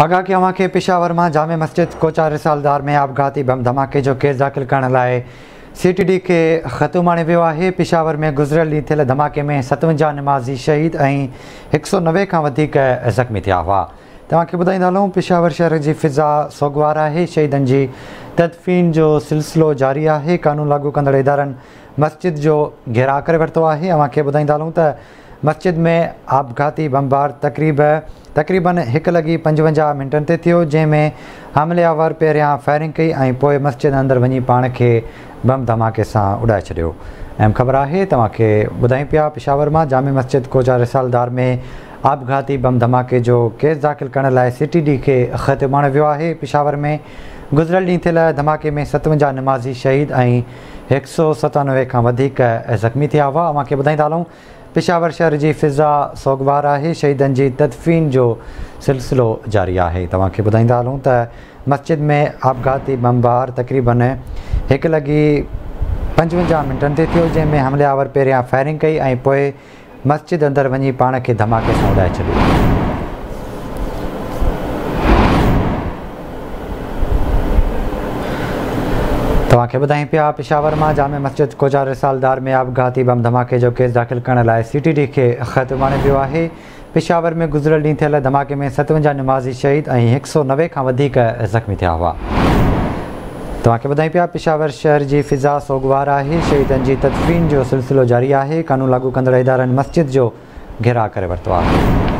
आगाह कयां कि पेशावर में जामे मस्जिद कोचा रिसालदार में आपघाती बम धमाके जो केस दाख़िल करण लाइ CTD के ख़त माणे वियो आहे। पेशावर में गुज़िरियल ॾींहुं थियल धमाके में 57 नमाज़ी शहीद ऐं 190 खां वधीक ज़ख़्मी थिया हुआ। तव्हांखे ॿुधाईंदा हलूं, पेशावर शहर जी फ़िज़ा सोगवार आहे। शहीदनि जी तदफ़ीन जो सिलसिलो जारी आहे। क़ानून लागू कंदड़ इदारनि मस्जिद जो घेराव करे वरितो आहे। तव्हांखे ॿुधाईंदा हलूं त मस्जिद में आपघाती बमबार तक़रीबन 1:55 ते थियो, जंहिंमें हमलेआवर पहिरियां फायरिंग कई ऐं पोइ मस्जिद अंदरि वञी पाण खे बम धमाके सां उॾाए छॾियो। अहम ख़बर आहे, तव्हांखे ॿुधायूं पिया पेशावर मां जामे मस्जिद कोचा रिसालदार में आपघाती बम धमाके जो केस दाख़िल करण लाइ CTD खे ख़त माणो वियो आहे। पेशावर में गुज़िरियल ॾींहुं थियल धमाके में 57 नमाज़ी शहीद ऐं 197 खां वधीक ज़ख़्मी थिया हुआ। तव्हांखे ॿुधाईंदा हलूं, पेशावर शहर जी फ़िज़ा सोगवार आहे। शहीदनि जी तदफ़ीन जो सिलसिलो जारी आहे। तव्हांखे ॿुधाईंदा हलूं त मस्जिद में आपघाती बमबार तक़रीबन 1:55 ते थियो, जंहिंमें हमलेआवर पहिरियां फायरिंग कई ऐं पोइ मस्जिद अंदरि वञी पाण खे धमाके सां उॾाए छॾियो। तव्हांखे ॿुधायूं पिया, पेशावर मां जामे मस्जिद कोचा रिसालदार में आपघाती बम धमाके जो केस दाख़िल करण लाइ CTD खे ख़त माणे वियो आहे। पेशावर में गुज़िरियल ॾींहुं थियल धमाके में 57 नमाज़ी शहीद ऐं 190 खां वधीक ज़ख़्मी थिया हुआ। तव्हांखे ॿुधायूं पिया, पेशावर शहर जी फ़िज़ा सोगवार आहे। शहीदनि जी तदफ़ीन जो सिलसिलो जारी आहे। क़ानून लागू कंदड़ इदारनि मस्जिद जो घेराव करे वरितो आहे।